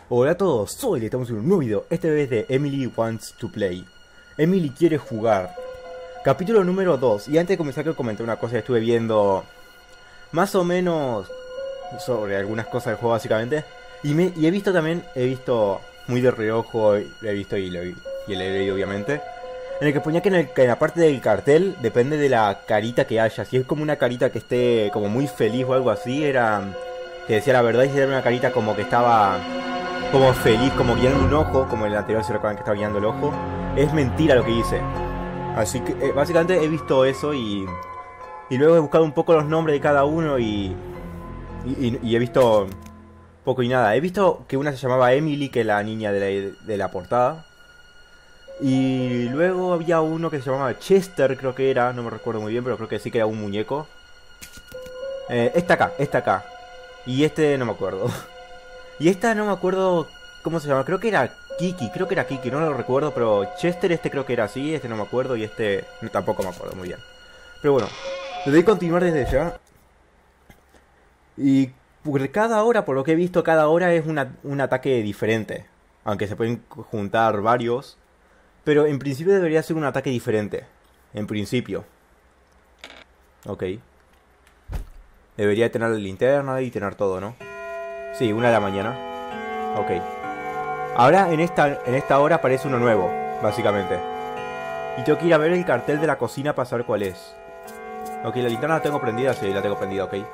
Hola a todos, soy Le, estamos en un nuevo video, esta vez de Emily Wants to Play. Emily quiere jugar. Capítulo número 2. Y antes de comenzar quiero comentar una cosa que estuve viendo más o menos sobre algunas cosas del juego básicamente. Y he visto también, muy de reojo, lo he visto y lo he leído obviamente. En el que ponía que en la parte del cartel depende de la carita que haya. Si es como una carita que esté como muy feliz o algo así, era que decía la verdad, y si era una carita como que estaba como feliz, como guiando un ojo, como en el anterior, si recuerdan que estaba guiando el ojo, es mentira lo que hice. Así que básicamente he visto eso y luego he buscado un poco los nombres de cada uno y he visto poco y nada. He visto que una se llamaba Emily, que es la niña de la portada. Y luego había uno que se llamaba Chester, creo que era, no me recuerdo muy bien, pero creo que sí que era un muñeco. Esta acá. Y este no me acuerdo. Y esta no me acuerdo cómo se llama, creo que era Kiki, no lo recuerdo, pero Chester este creo que era así, este no me acuerdo y este tampoco me acuerdo muy bien. Pero bueno, le doy a continuar desde ya. Y por cada hora, por lo que he visto, cada hora es un ataque diferente. Aunque se pueden juntar varios. Pero en principio debería ser un ataque diferente. En principio. Ok. Debería tener la linterna y tener todo, ¿no? Sí, 1 de la mañana. Ok. Ahora en esta hora aparece uno nuevo, básicamente. Y tengo que ir a ver el cartel de la cocina para saber cuál es. Ok, la linterna la tengo prendida, sí, la tengo prendida, ok.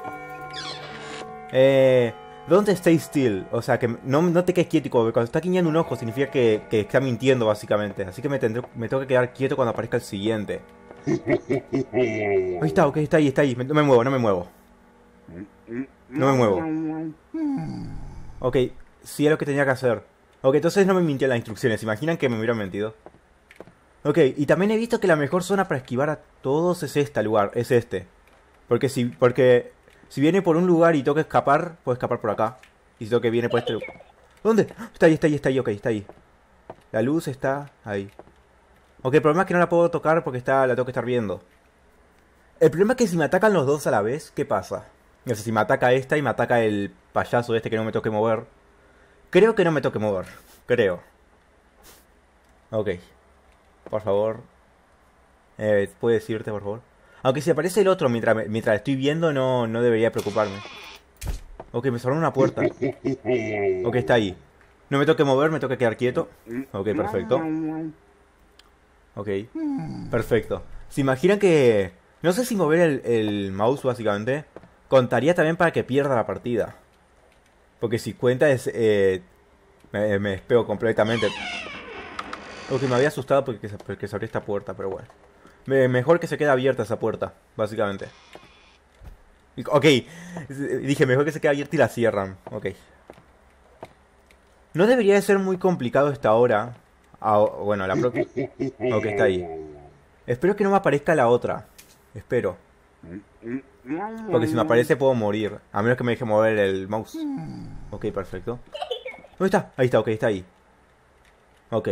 Don't stay still. O sea, que no te quedes quieto. Cuando está guiñando un ojo significa que está mintiendo, básicamente. Así que me tengo que quedar quieto cuando aparezca el siguiente. Ahí está, ok, está ahí. No me muevo. No me muevo. Ok, sí es lo que tenía que hacer. Ok, entonces no me mintió en las instrucciones. ¿Se imaginan que me hubieran mentido? Ok, y también he visto que la mejor zona para esquivar a todos es este. Porque si viene por un lugar y tengo que escapar, puedo escapar por acá. Y si tengo que viene por este lugar. ¿Dónde? Está ahí, ok, está ahí. La luz está ahí. Ok, el problema es que no la puedo tocar porque la tengo que estar viendo. El problema es que si me atacan los dos a la vez, ¿qué pasa? O sea, si me ataca esta y me ataca el payaso este que no me toque mover. Creo que no me toque mover. Creo. Ok. Por favor. ¿Puedes irte, por favor? Aunque si aparece el otro mientras estoy viendo, no debería preocuparme. Ok, me cerraron una puerta. Ok, está ahí. No me toque mover, me toque quedar quieto. Ok, perfecto. Ok, perfecto. ¿Se imaginan que... No sé si mover el mouse, básicamente, contaría también para que pierda la partida? Porque si cuenta es... me despego completamente. Ok, me había asustado porque se abrió esta puerta, pero bueno. Mejor que se quede abierta esa puerta, básicamente. Ok, dije mejor que se quede abierta y la cierran. Ok. No debería de ser muy complicado esta hora. Bueno, la próxima... Ok, está ahí. Espero que no me aparezca la otra. Espero. Porque si me aparece puedo morir. A menos que me deje mover el mouse. Ok, perfecto. ¿Dónde está? Ahí está, ok, está ahí. Ok.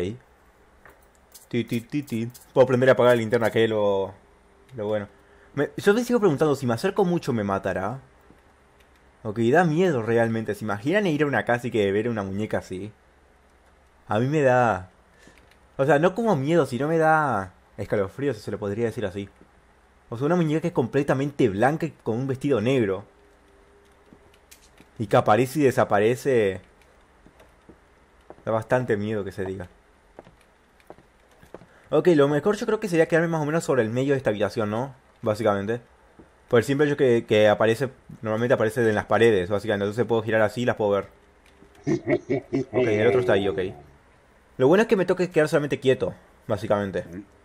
Puedo prender y apagar la linterna, que es lo bueno. Yo me sigo preguntando, si me acerco mucho me matará. Ok, da miedo realmente. ¿Se imaginan ir a una casa y que ver una muñeca así? A mí me da... O sea, no como miedo, sino me da escalofrío, si se lo podría decir así. O sea, una muñeca que es completamente blanca y con un vestido negro. Y que aparece y desaparece. Da bastante miedo que se diga. Ok, lo mejor yo creo que sería quedarme más o menos sobre el medio de esta habitación, ¿no? Básicamente. Por el simple hecho que aparece... Normalmente aparece en las paredes, básicamente. Entonces puedo girar así y las puedo ver. Ok, el otro está ahí, ok. Lo bueno es que me toca quedar solamente quieto, básicamente.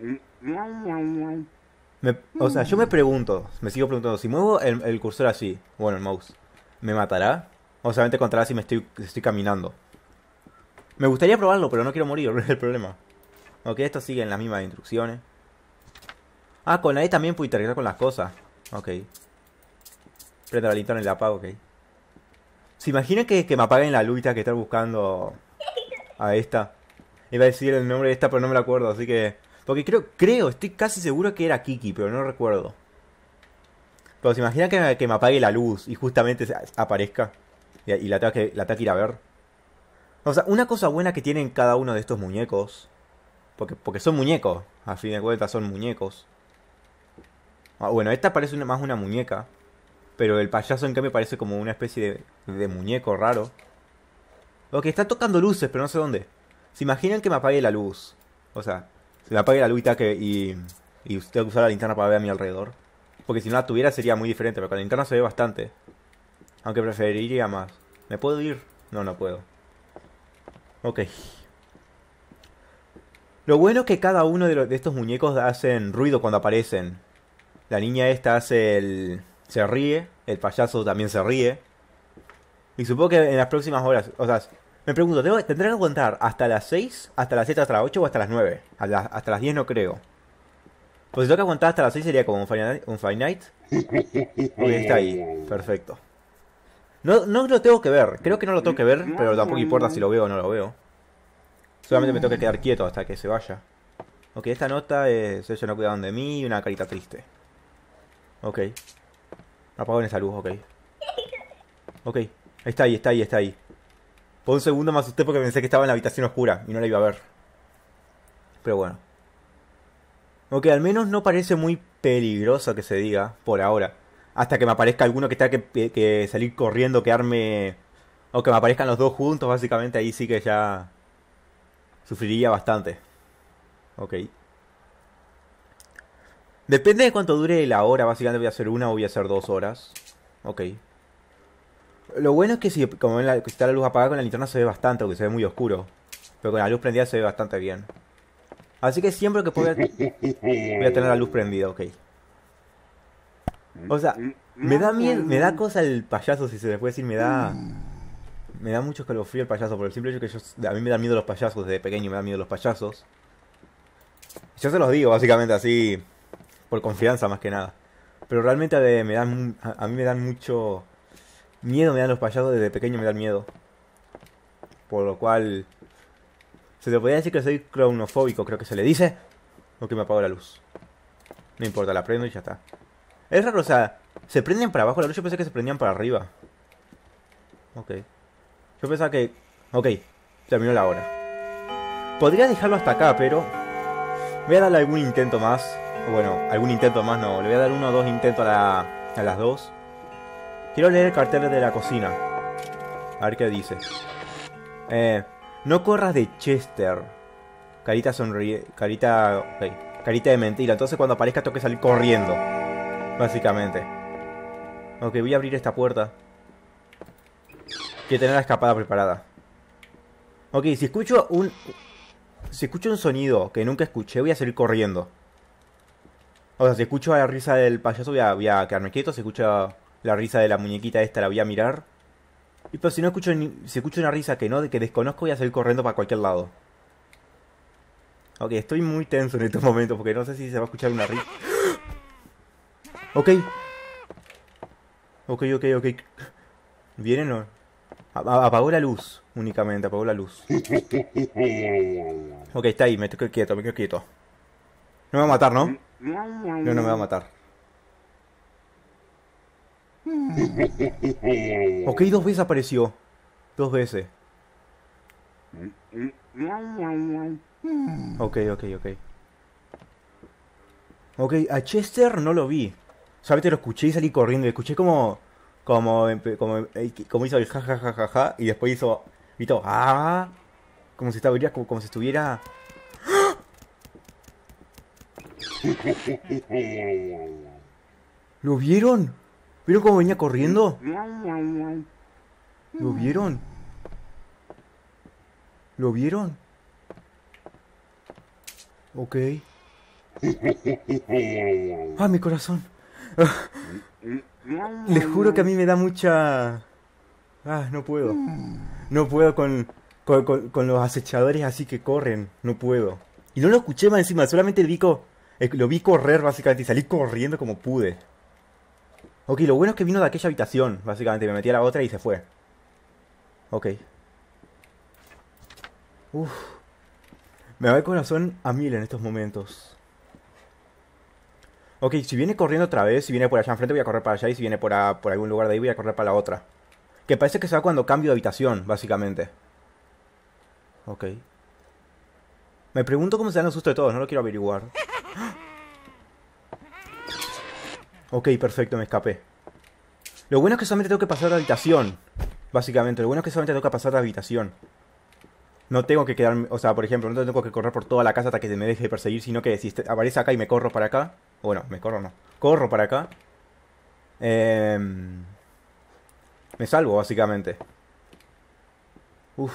O sea, yo me sigo preguntando, si muevo el cursor así, bueno, el mouse, ¿me matará? O solamente contará si estoy caminando. Me gustaría probarlo, pero no quiero morir, es el problema. Ok, esto sigue en las mismas instrucciones. Ah, con la E también puedo interactuar con las cosas. Ok. Prendo la linterna y la apago, ok. ¿Se imaginan que me apaguen la luz y tenga que estar buscando a esta? Iba a decir el nombre de esta, pero no me la acuerdo, así que... Porque estoy casi seguro que era Kiki, pero no recuerdo. Pero se imaginan que me apague la luz y justamente aparezca y la tenga que ir a ver. O sea, una cosa buena que tienen cada uno de estos muñecos, porque son muñecos, a fin de cuentas son muñecos. Ah, bueno, esta parece más una muñeca, pero el payaso en cambio parece como una especie de muñeco raro. Ok, está tocando luces, pero no sé dónde. ¿Se imaginan que me apague la luz? O sea, se me apague la luz y usted tengo que usar la linterna para ver a mi alrededor. Porque si no la tuviera sería muy diferente, pero con la linterna se ve bastante. Aunque preferiría más. ¿Me puedo ir? No, no puedo. Ok. Lo bueno es que cada uno de estos muñecos hacen ruido cuando aparecen. La niña esta hace se ríe, el payaso también se ríe. Y supongo que en las próximas horas, o sea, me pregunto, ¿tendré que contar hasta las 6, hasta las 7, hasta las 8 o hasta las 9? Hasta las 10 no creo. Pues si tengo que contar hasta las 6 sería como un Five Night. Ok, está ahí, perfecto. No, no lo tengo que ver, creo que no lo tengo que ver, pero tampoco importa si lo veo o no lo veo. Solamente me tengo que quedar quieto hasta que se vaya. Ok, esta nota es: ellos no cuidaron de mí y una carita triste. Ok. Apaguen esa luz, ok. Ok, está ahí, está ahí, está ahí. Por un segundo me asusté porque pensé que estaba en la habitación oscura y no la iba a ver. Pero bueno. Ok, al menos no parece muy peligroso que se diga, por ahora. Hasta que me aparezca alguno que tenga que salir corriendo, quedarme... O que me aparezcan los dos juntos, básicamente ahí sí que ya... Sufriría bastante. Ok. Depende de cuánto dure la hora, básicamente voy a hacer 1 o voy a hacer 2 horas. Ok. Lo bueno es que si como ven que está la luz apagada con la linterna se ve bastante, porque se ve muy oscuro. Pero con la luz prendida se ve bastante bien. Así que siempre que pueda voy a tener la luz prendida, ok. O sea, me da miedo, me da cosa el payaso, si se le puede decir, me da mucho escalofrío el payaso, por el simple hecho que a mí me dan miedo los payasos, desde pequeño me dan miedo los payasos. Yo se los digo, básicamente así, por confianza más que nada. Pero realmente a mí me dan mucho miedo, me dan los payasos, desde pequeño me dan miedo. Por lo cual, se te podría decir que soy cronofóbico, creo que se le dice. O que me apago la luz. No importa, la prendo y ya está. Es raro, o sea, ¿se prenden para abajo la luz? Yo pensé que se prendían para arriba. Ok. Yo pensaba que... Ok, terminó la hora. Podría dejarlo hasta acá, pero... Voy a darle algún intento más. Bueno, algún intento más no. Le voy a dar 1 o 2 intentos a las 2. Quiero leer el cartel de la cocina. A ver qué dice. No corras de Chester. Carita sonríe. Carita... Ok. Carita de mentira. Entonces cuando aparezca tengo que salir corriendo. Básicamente. Ok, voy a abrir esta puerta. Quiero tener la escapada preparada. Ok, si escucho un sonido que nunca escuché, voy a salir corriendo. O sea, si escucho la risa del payaso voy a quedarme quieto. Si escucho la risa de la muñequita esta la voy a mirar. Y pero si no escucho si escucho una risa que desconozco, voy a salir corriendo para cualquier lado. Ok, estoy muy tenso en estos momentos porque no sé si se va a escuchar una risa. Ok. Ok. ¿Vienen o...? Apagó la luz, únicamente, apagó la luz. Ok, está ahí, me quedo quieto, me quedo quieto. No me va a matar, ¿no? No, no me va a matar. Ok, 2 veces apareció. 2 veces. Ok. Ok, a Chester no lo vi. Solamente lo escuché y salí corriendo. Y escuché como hizo el ja, y después hizo como si estuviera. ¿Lo vieron? ¿Vieron cómo venía corriendo? ¿Lo vieron? ¿Lo vieron? Ok. Ah, mi corazón. Les juro que a mí me da mucha... no puedo. No puedo con los acechadores así que corren. No puedo. Y no lo escuché más encima, solamente lo vi correr básicamente y salí corriendo como pude. Ok, lo bueno es que vino de aquella habitación, básicamente. Me metí a la otra y se fue. Ok. Uff. Me va el corazón a 1000 en estos momentos. Ok, si viene corriendo otra vez, si viene por allá enfrente voy a correr para allá. Y si viene por algún lugar de ahí voy a correr para la otra. Que parece que se va cuando cambio de habitación, básicamente. Ok. Me pregunto cómo se dan los sustos de todos, no lo quiero averiguar. Ok, perfecto, me escapé. Lo bueno es que solamente tengo que pasar la habitación. Básicamente, lo bueno es que solamente tengo que pasar la habitación. No tengo que quedarme, o sea, por ejemplo, no tengo que correr por toda la casa hasta que me deje de perseguir, sino que si aparece acá y me corro para acá. Bueno, me corro no. Corro para acá. Me salvo, básicamente. Uf.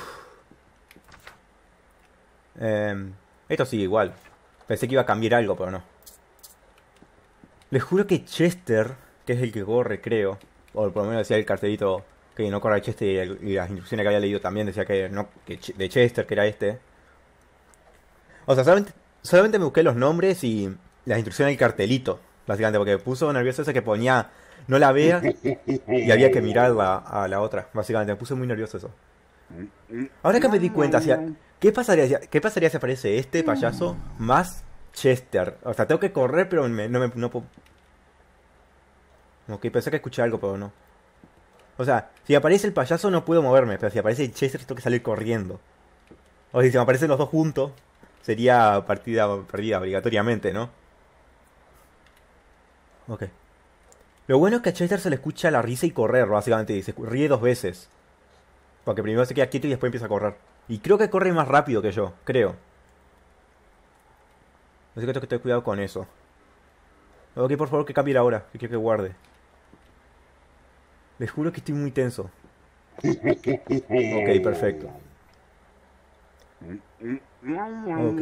Esto sigue igual. Pensé que iba a cambiar algo, pero no. Les juro que Chester, que es el que corre, creo, o por lo menos decía el cartelito que no corre Chester, y las instrucciones que había leído también decía que no, que de Chester, que era este. O sea, solamente me busqué los nombres y las instrucciones del cartelito, básicamente, porque me puso nervioso ese que ponía no la veas y había que mirar a la otra, básicamente. Me puse muy nervioso eso. Ahora que me di cuenta, ¿qué pasaría si aparece este payaso más Chester? O sea, tengo que correr, pero no puedo. Ok, pensé que escuché algo, pero no. O sea, si aparece el payaso no puedo moverme, pero si aparece Chester tengo que salir corriendo. O si me aparecen los dos juntos, sería partida perdida obligatoriamente, ¿no? Ok. Lo bueno es que a Chester se le escucha la risa y correr, básicamente, y se ríe 2 veces. Porque primero se queda quieto y después empieza a correr. Y creo que corre más rápido que yo, creo. Así que tengo que tener cuidado con eso. Ok, por favor que cambie la hora, que quiero que guarde. Les juro que estoy muy tenso. Ok, perfecto. Ok.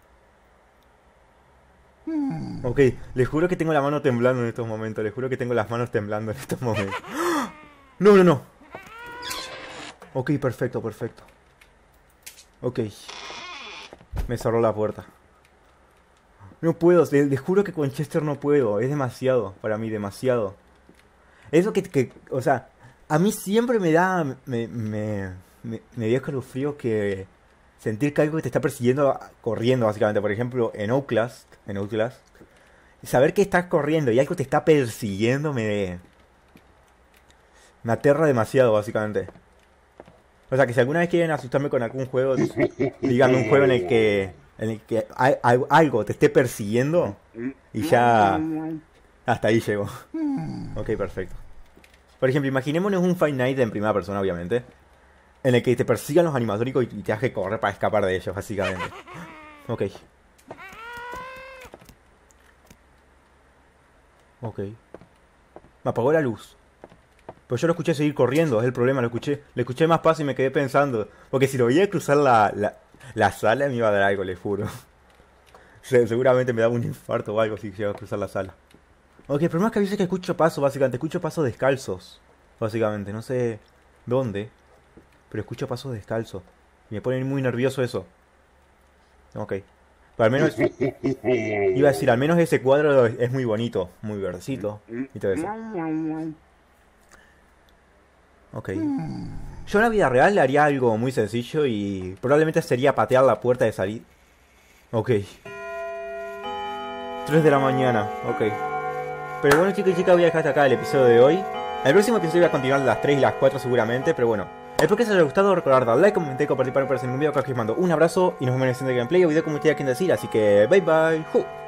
Ok, les juro que tengo la mano temblando en estos momentos. Les juro que tengo las manos temblando en estos momentos. No, no, no. Ok, perfecto, perfecto. Ok. Me cerró la puerta. No puedo, les juro que con Chester no puedo. Es demasiado, para mí, demasiado. Eso o sea, a mí siempre me da, me dio escalofríos que sentir que algo que te está persiguiendo corriendo, básicamente. Por ejemplo, en Outlast, saber que estás corriendo y algo te está persiguiendo me aterra demasiado, básicamente. O sea, que si alguna vez quieren asustarme con algún juego, díganme un juego en el que algo te esté persiguiendo y ya hasta ahí llego. Ok, perfecto. Por ejemplo, imaginémonos un Fight Night en primera persona, obviamente, en el que te persigan los animatrónicos y te hagas correr para escapar de ellos, básicamente. Ok. Ok. Me apagó la luz. Pero yo lo escuché seguir corriendo, es el problema, lo escuché más paso y me quedé pensando. Porque si lo veía cruzar la sala me iba a dar algo, le juro. Seguramente me daba un infarto o algo si llegaba a cruzar la sala. Ok, el problema es que a veces que escucho pasos, básicamente. Escucho pasos descalzos, básicamente. No sé dónde, pero escucho pasos descalzos. Y me pone muy nervioso eso. Ok. Pero al menos, iba a decir, al menos ese cuadro es muy bonito, muy verdecito y todo eso. Ok. Yo en la vida real le haría algo muy sencillo y probablemente sería patear la puerta de salir. Ok. 3 de la mañana, ok. Pero bueno, chicos y chicas, voy a dejar hasta acá el episodio de hoy. El próximo episodio voy a continuar a las 3 y las 4 seguramente, pero bueno. Espero que os haya gustado, recordar dar like, comentar y compartir para no perderse ningún video. Acá os mando un abrazo y nos vemos en el siguiente gameplay o video como ustedes quieran decir, así que bye bye.